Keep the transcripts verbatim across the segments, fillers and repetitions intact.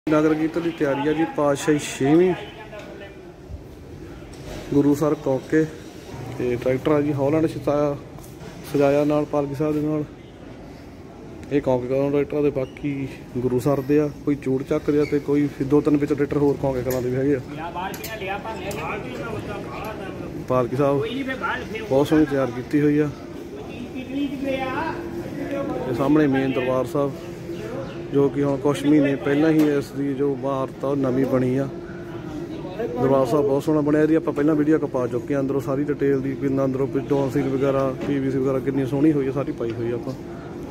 नगर कीर्तन की तैयारी है जी। पातशाही छेवीं गुरुसर कौके ते ट्रैक्टर है जी हॉलैंड सताया सजाया नाल पालकी साहब दे नाल। ये कौके कलां ट्रैक्टर दे बाकी गुरुसर दे आ, कोई चूड़ चक दे ते कोई दो तीन विच ट्रैक्टर होर कौके कलां दे भी हैगे आ। पालकी साहब बहुत सोहनी तैयार की हुई है। सामने मेन दरबार साहब जो कि हम कुछ महीने पहला ही इसकी जो इमारत नवी बनी आ। दरबार साहब बहुत सोहना बनया जी। आप पहला वीडियो को पा चुके हैं अंदरों सारी डिटेल की किन्ना अंदरों डॉन सील वगैरह पी वी सी वगैरह कितनी सोहनी हुई है सारी पाई हुई आप।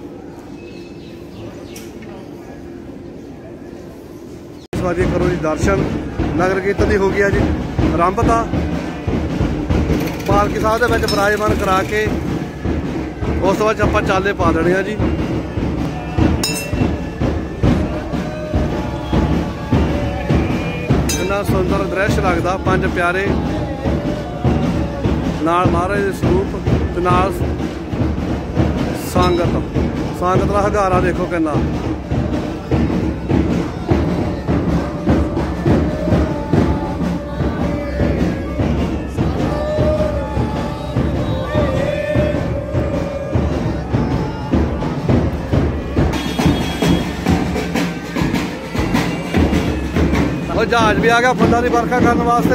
इस बार करो जी दर्शन नगर कीर्तन की हो गया जी आरंभता। पालकी साहब के विराजमान करा के उस तो बाद आप चाले पा देने जी। इन्ना सुंदर दृश्य लगता पंज प्यारे नाल महाराज के स्वरूप ते नाल संगत संगत का हगारा देखो कितना। जहाज भी आ गया फुल्लां दी बरखा करने वास्ते।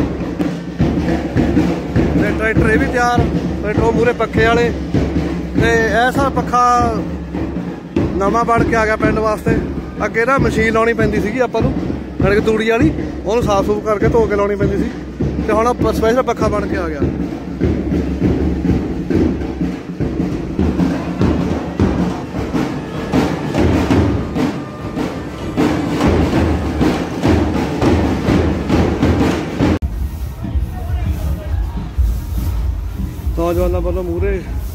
ट्रैक्टर ये भी तैयार ट्रैक्टर मूहरे पखे वाले ते ऐसा पखा नवा बन के आ गया पिंड वास्ते। अगे ना मशीन लानी पैंदी सी आपां नूं कणक तूड़ी वाली उहनूं साफ सूफ करके धो के लानी पैंदी सी ते हुण स्पैशल पखा बन के आ गया। नौजवानों वालों मूहरे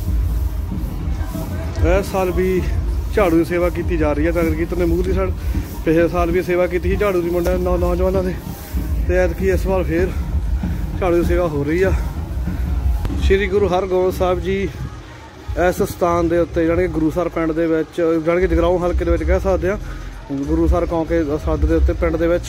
इस साल भी झाड़ू की सेवा की जा रही है। नगर कीर्तन ने मूहरली साइड पिछले साल भी सेवा की थी झाड़ू की मुंडे नौ नौजवानों ने तो ऐतकी इस बार फिर झाड़ू की सेवा हो रही है। श्री गुरु हरगोबिंद साहब जी इस स्थान के उत्ते जाने कि गुरुसर पिंड दे विच जाने कि जगराऊं हल्के दे विच कह सकते हैं गुरुसर कौके सद के उत्ते पिंड दे विच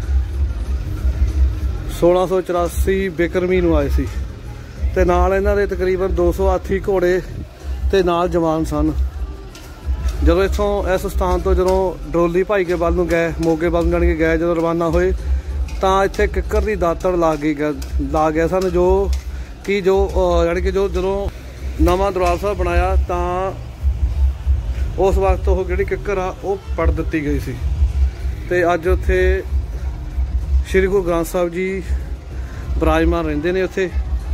सोलह सौ चौरासी बिक्रमी नूं आए सी ते नाल इन्हां दे तकरीबन दो सौ हाथी घोड़े ते नाल जवान सन। जदों इत्थों इस स्थान तो जदों डोली भाई के वल नूं गए मोगे वल जाने कि गए जदों रवाना होए तां इत्थे किक्कर दी दातड़ ला गई ला गए सन जो कि जो जाने कि जो जदों नवां दरबार साहब बनाया तां उस वक्त वो जिहड़ी किक्कर आ वो पड़ दित्ती गई सी ते अज उत्थे श्री गुरु ग्रंथ साहब जी विराजमान रहिंदे ने। उत्थे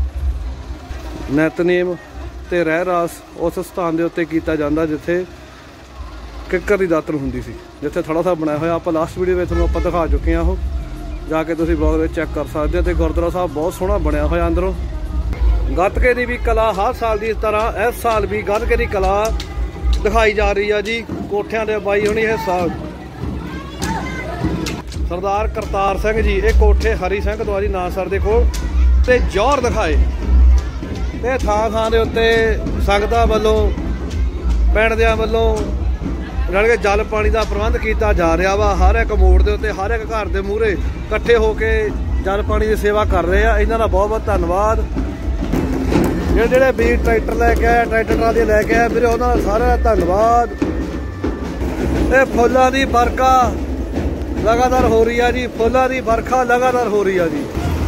नितनेम ते रह रास उस स्थान के उत्ते किया जाता जिथे किक्कर की दातन हुंदी सी जिथे थड़ा साहब बनाया होया। आप लास्ट वीडियो में तुहानूं आपां दिखा चुके हैं वो जाके तुसीं ब्लॉग में चैक कर सकते हो। तो गुरुद्वारा साहब बहुत सोहना बनया होया अंदरों। गतके की भी कला हर साल की तरह इस साल भी गतके की कला दिखाई जा रही है जी। कोठियां दे बाई होनी हिस्सा सरदार करतार सिंह जी ये कोठे हरी सिंह द्वारी नासर दे कोल ते जौहर दिखाए ते थां थां दे उत्ते संगतां वल्लों पिंड दियां वल्लों जाने कि जल पानी का प्रबंध किया जा रहा वा। हर एक मोड़ के उत्ते हर एक घर के मूहरे इकट्ठे होके जल पानी की सेवा कर रहे हैं। इन्हां दा बहुत बहुत धन्नवाद। जिहड़े जिहड़े बीर ट्रैक्टर लैके आए ट्रैक्टर ट्राली लैके आए मेरे उन्हां दा सारा धन्नवाद। ये फुल्लां दी बरखा लगातार हो रही है जी। फुल्लां दी बरखा लगातार हो रही है जी।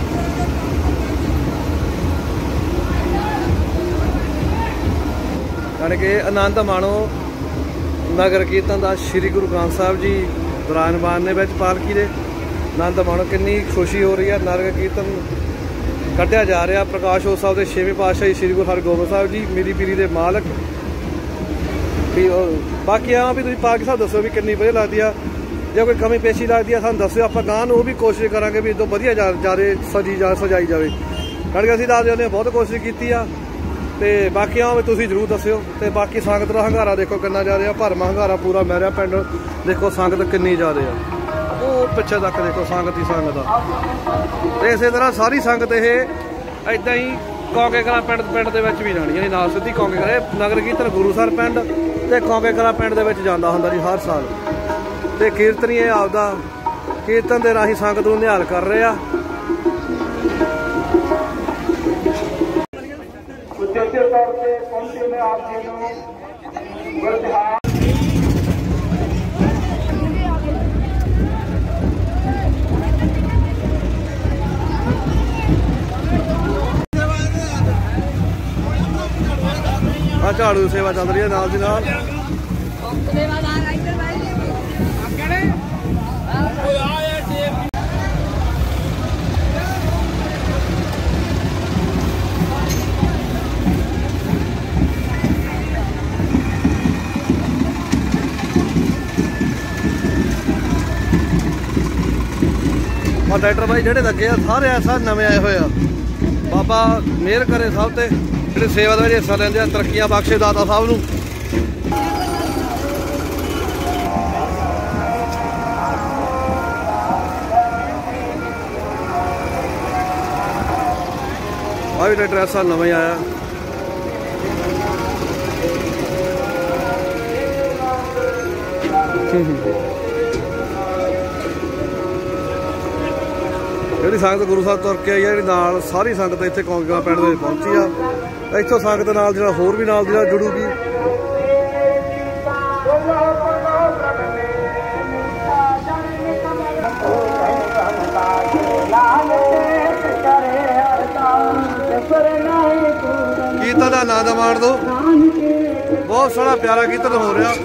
यानी कि आनंद माणो नगर कीर्तन का। श्री गुरु ग्रंथ साहब जी विराजमान ने विच पालकी दे आनंद माणो। कितनी खुशी हो रही है। नगर कीर्तन कढ़िया जा रहा प्रकाश उत्सव के छेवें पातशाही श्री गुरु हरगोबिंद साहब जी मेरी पीरी के मालक भी। बाकी आ भी तुसीं पालकी साहब दसो भी कितनी वधिया लगती है। जो कोई कमी पेशी लगती है सानूं दस्सिओ आप गांह नूं भी कोशिश करांगे भी इदों वधिया ज़्यादा सजी जा सजाई जाए। क्योंकि असीं दस जने बहुत कोशिश की आ ते बाकी आ भी तुसीं जरूर दस्सिओ। ते बाकी संगत का हंगारा देखो कितना जा रहा भरमा हंगारा पूरा मैरिया पिंड देखो संगत कितनी जा रही है। वो पिछे तक देखो संगत ही संगत आ। इस तरह सारी संगत ये इदा ही कौके कलां पिंड पिंड दे विच भी जानी है नाल सीधी कौके कलां नगर कीर्तन गुरुसर पिंड ते कौके कलां पिंड दे विच जांदा हुंदा जी हर साल। ਤੇ ਕੀਰਤਨੀ ਇਹ ਆਪਦਾ ਕੀਰਤਨ ਦੇ ਰਾਹੀਂ ਸੰਗਤ ਨੂੰ ਨਿਹਾਲ ਕਰ ਰਹੇ ਆ। ਉਚੇਚੇ ਤੌਰ ਤੇ ਪਹੁੰਚੇ ਮੈਂ ਆਪ ਜੀ ਨੂੰ ਗੁਰਦਿਹਾਲ ਆ ਝਾੜੂ ਦੀ ਸੇਵਾ ਚੱਲ ਰਹੀ ਹੈ ਨਾਲ ਦੀ ਨਾਲ। ਆ ਡਾਕਟਰ ਭਾਈ ਜਿਹੜੇ ਲੱਗੇ ਆ ਸਾਰੇ ਐਸਾ ਨਵੇਂ ਆਏ ਹੋਏ ਆ। ਬਾਬਾ ਮਿਹਰ ਕਰੇ ਸਭ ਤੇ ਜਿਹੜੇ ਸੇਵਾ ਦੇ ਵਿੱਚ ਹਿੱਸਾ ਲੈਂਦੇ ਆ, ਤਰੱਕੀਆਂ ਬਖਸ਼ੇ ਦਾਤਾ ਸਾਹਿਬ ਨੂੰ। ਆ ਵੀ ਡਾਕਟਰ ਐਸਾ ਨਵੇਂ ਆਇਆ। ਜਿਹੜੀ ਸੰਗਤ ਗੁਰੂ ਸਾਹਿਬ ਤੁਰ ਕੇ ਆਈ ਆ, ਜਿਹੜੀ ਨਾਲ ਸਾਰੀ ਸੰਗਤ ਇੱਥੇ ਕੌਂਕਾ ਪਿੰਡ ਦੇ ਵਿੱਚ ਪਹੁੰਚੀ ਆ। ਇੱਥੋਂ ਸੰਗਤ ਨਾਲ ਜਿਹੜਾ ਹੋਰ ਵੀ ਨਾਲ ਜਿਹੜਾ ਜੁੜੂਗੀ। ਕੀਰਤਨ ਦਾ ਆਨੰਦ ਮਾਣ ਦੋ। ਬਹੁਤ ਸੋਹਣਾ ਪਿਆਰਾ ਕੀਰਤਨ ਹੋ ਰਿਹਾ।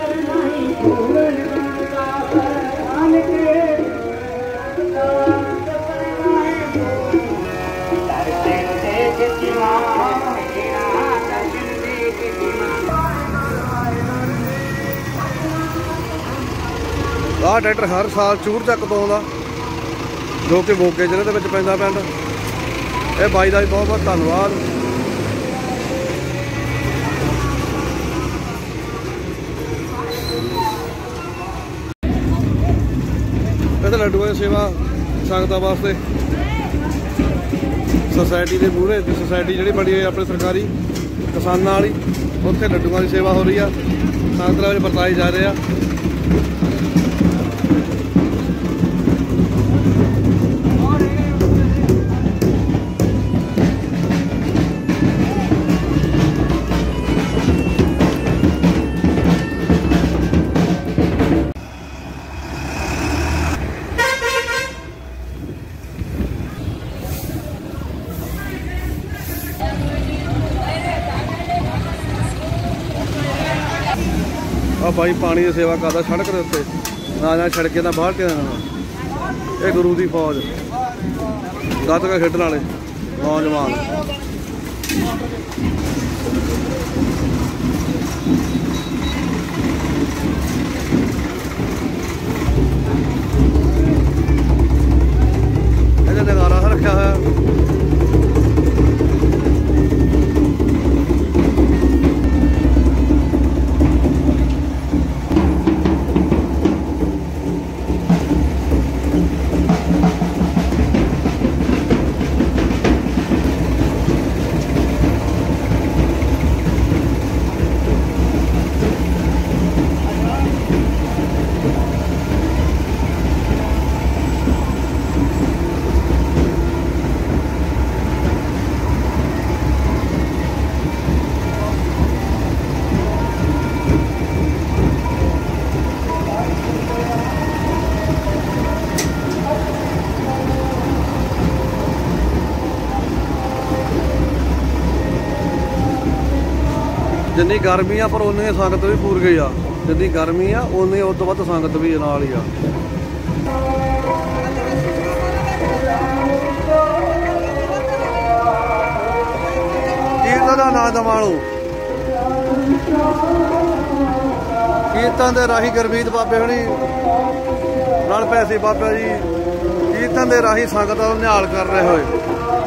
ਆਹ ਟਰੈਕਟਰ ਹਰ ਸਾਲ ਚੂੜ ਚੱਕ ਤੋਂ ਆਉਂਦਾ, ਜੋ ਕਿ ਮੋਗੇ ਜ਼ਿਲ੍ਹੇ ਦੇ ਵਿੱਚ ਪੈਂਦਾ ਪਿੰਡ। ਇਹ ਬਾਈ ਦਾ ਵੀ ਬਹੁਤ ਬਹੁਤ ਧੰਨਵਾਦ। ਇਹ ਲੱਡੂਆਂ ਦੀ ਸੇਵਾ ਸੰਗਤਾਂ ਵਾਸਤੇ ਸੁਸਾਇਟੀ ਦੇ ਮੂਹਰੇ ਸੁਸਾਇਟੀ ਜਿਹੜੀ ਬਣੀ ਹੋਈ ਆਪਣੇ ਸਰਕਾਰੀ ਕਿਸਾਨਾਂ ਵਾਲੀ, ਉੱਥੇ ਲੱਡੂਆਂ ਦੀ ਸੇਵਾ ਹੋ ਰਹੀ ਆ। ਸੰਗਤਾਂ ਵਿੱਚ ਵਰਤਾਏ ਜਾ ਰਹੇ ਆ। ਆ ਭਾਈ ਪਾਣੀ ਦੀ ਸੇਵਾ ਕਰਦਾ ਸੜਕ ਦੇ ਉੱਤੇ, ਨਾ ਨਾ ਸੜਕੇ ਦਾ ਬਾਹਰ ਕੇ ਇਹ ਗੁਰੂ ਦੀ ਫੌਜ, ਗੱਤਕਾ ਖੇਡਣ ਵਾਲੇ ਨੌਜਵਾਨ। ਇਹਦਾ ਨਜ਼ਾਰਾ ਰੱਖਿਆ ਹੋਇਆ। जिन्नी गर्मी आ पर उन्नी संगत भी पूर गई आ। जिन्नी गर्मी आ उन्नी उस तो वध संगत भी नाल ही आ। कीर्तन दा आनंद माणो। कीर्तन दे राही गुरमीत बाबे हणी नाल पैसे बाबा जी कीर्तन दे राही संगत दा निहाल कर रहे होए।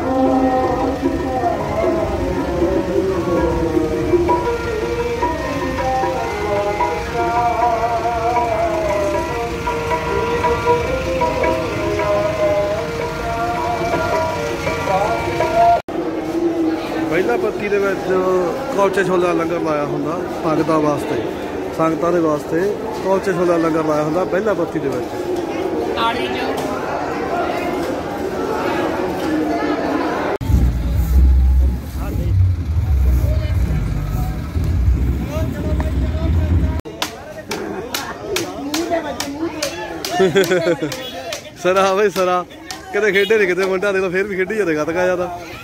ਪਹਿਲਾ ਪੱਤੀ ਦੇ ਵਿੱਚ ਕੁਲਚੇ ਛੋਲਾ ਲੰਗਰ ਲਾਇਆ ਹੁੰਦਾ ਸੰਗਤਾਂ ਵਾਸਤੇ, ਸੰਗਤਾਂ ਦੇ ਵਾਸਤੇ। ਕੁਲਚੇ ਛੋਲੇ ਦਾ ਲੰਗਰ ਲਾਇਆ ਹੁੰਦਾ ਪਹਿਲਾ ਬੱਤੀ ਦੇ ਵਿੱਚ। ਸਰਾ ਬਈ ਸਰਾ ਕਿਤੇ ਖੇਡੇ ਨਹੀਂ ਕਿਤੇ ਮੁੰਡਾ ਦੇ ਤਾਂ ਫਿਰ ਵੀ ਖੇਡੀ ਜਾਂਦੇ ਗੱਤਕਾ ਜ਼ਿਆਦਾ।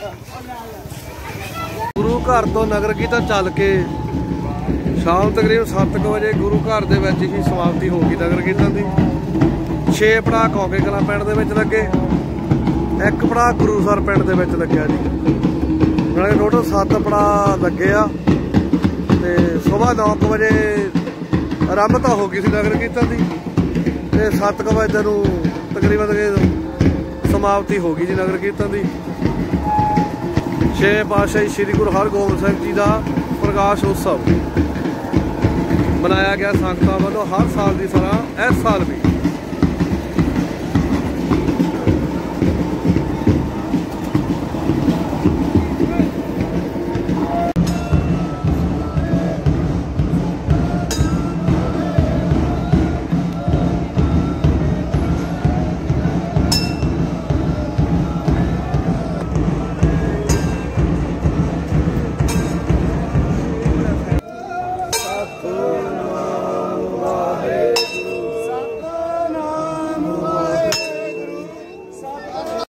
ਗੁਰੂ ਘਰ ਤੋਂ ਨਗਰ ਕੀਰਤਨ ਚੱਲ ਕੇ ਸ਼ਾਮ ਤਕਰੀਬਨ ਸੱਤ ਕੁ ਵਜੇ ਗੁਰੂ ਘਰ ਦੇ ਵਿੱਚ ਹੀ ਸਮਾਪਤੀ ਹੋ ਗਈ ਨਗਰ ਕੀਰਤਨ ਦੀ। ਛੇ ਪੜਾਅ ਕੌਂਕੇ ਕਲਾਂ ਪਿੰਡ ਦੇ ਵਿੱਚ ਲੱਗੇ, ਇੱਕ ਪੜਾਅ ਗੁਰੂਸਰ ਪਿੰਡ ਦੇ ਵਿੱਚ ਲੱਗਿਆ ਜੀ। ਨਾਲੇ ਟੋਟਲ ਸੱਤ ਪੜਾਅ ਲੱਗੇ ਆ ਤੇ ਸੁਬਾਹ ਨੌ ਕੁ ਵਜੇ ਆਰੰਭਤਾ ਹੋ ਗਈ ਸੀ ਨਗਰ ਕੀਰਤਨ ਦੀ ਤੇ ਸੱਤ ਕੁ ਵਜੇ ਨੂੰ ਤਕਰੀਬਨ ਸਮਾਪਤੀ ਹੋ ਗਈ ਜੀ ਨਗਰ ਕੀਰਤਨ ਦੀ। ਛੇ ਪਾਤਸ਼ਾਹੀ ਸ੍ਰੀ ਗੁਰੂ ਹਰਗੋਬਿੰਦ ਸਿੰਘ ਜੀ ਦਾ ਪ੍ਰਕਾਸ਼ ਉਤਸਵ ਮਨਾਇਆ ਗਿਆ ਸੰਗਤਾਂ ਵੱਲੋਂ ਹਰ ਸਾਲ ਦੀ ਤਰ੍ਹਾਂ ਇਸ ਸਾਲ ਵੀ।